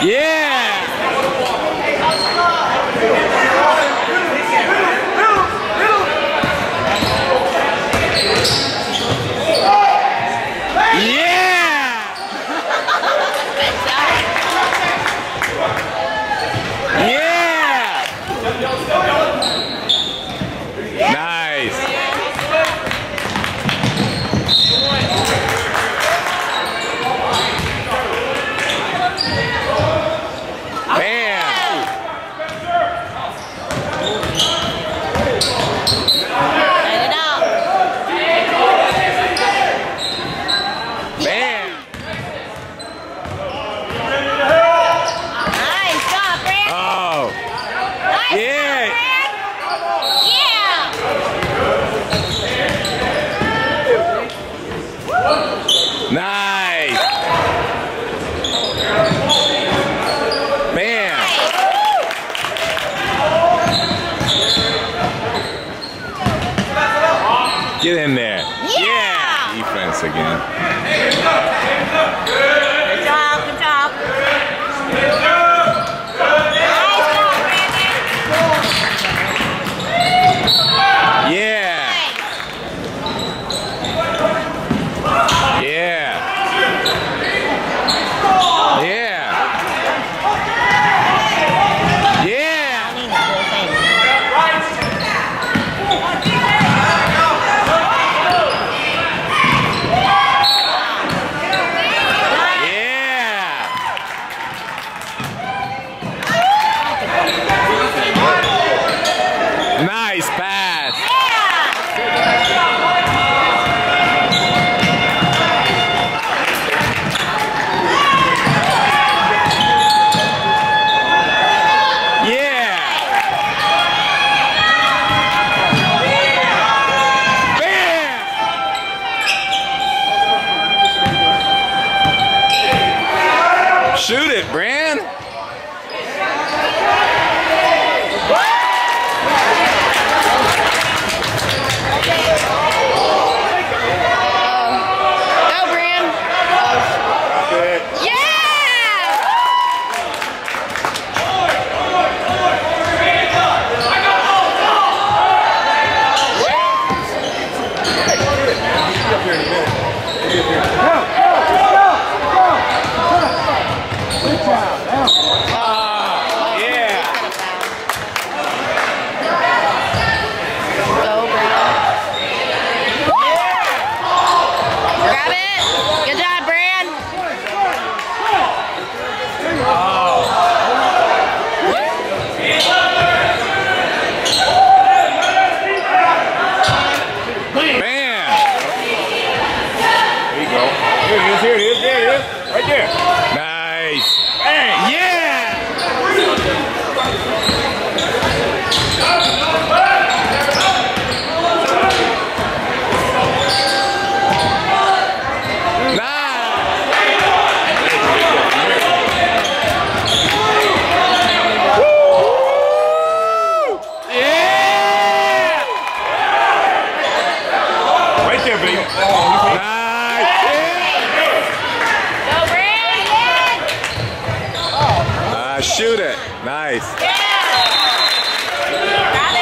Yeah! Get in there. Yeah! Defense again. Good job, good job. Nice job, Brandon. Yeah! Yeah! Yeah! Yeah! Nice pass. Yeah. Bam. Shoot it, Bran. Here it is, right there. Nice. Bang. Yeah. Right there, baby. Shoot it. Nice. Yeah. Got it.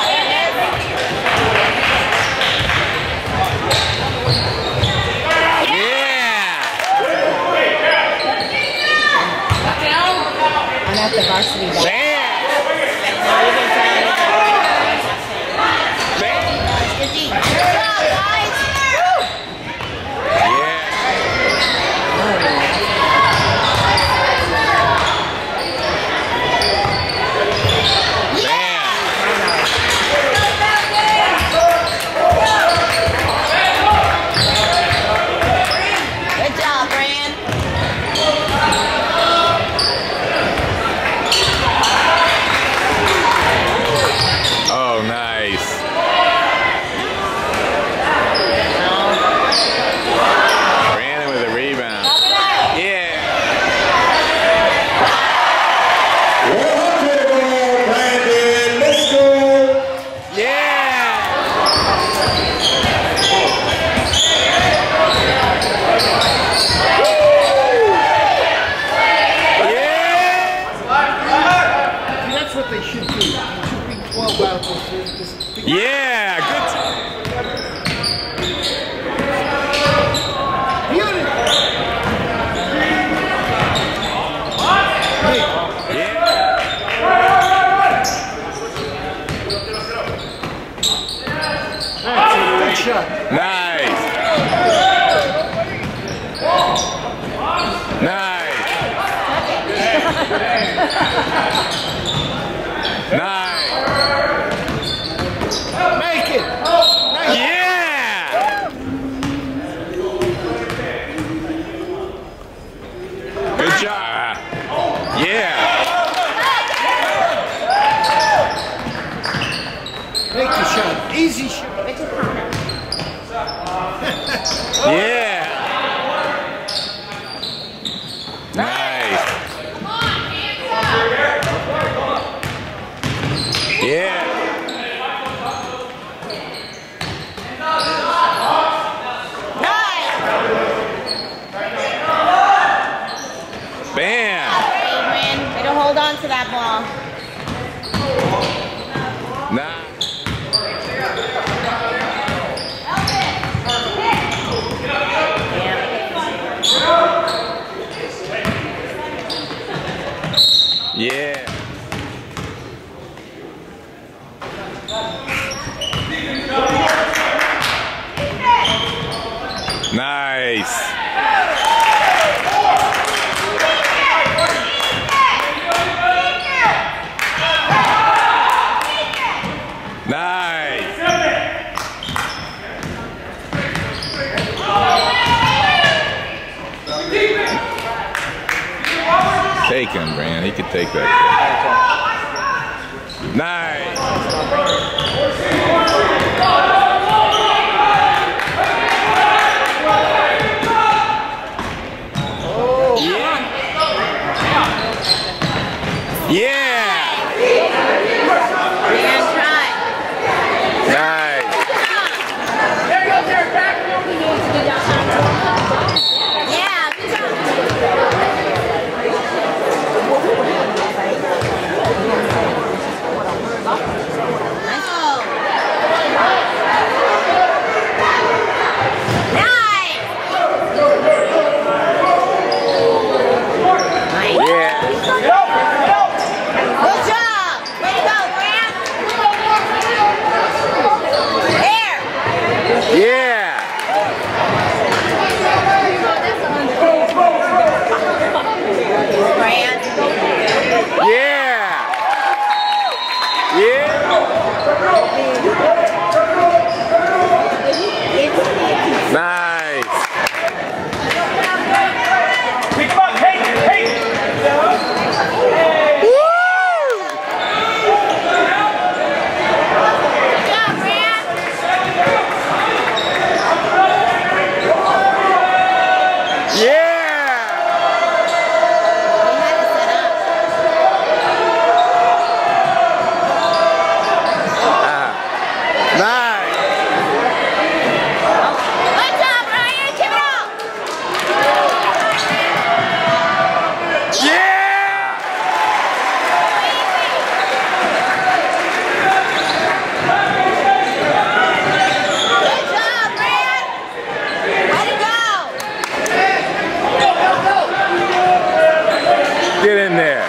Yeah. I'm at the varsity. what they should do. It should be 12 out of this. Yeah, good. Beautiful. Hey. Yeah. That's a good shot. Nice. Nice. Nice. Make it. Yeah. Good job. Yeah. Make the shot. Easy shot. Yeah. Nice. Yeah. Bam. Adrian, way to hold on to that ball. Nice. Yeah. Nice. Nice. Take him, Brand. He could take that. Nice. Yeah. Man, try. Nice. Yeah, good job. Get in there.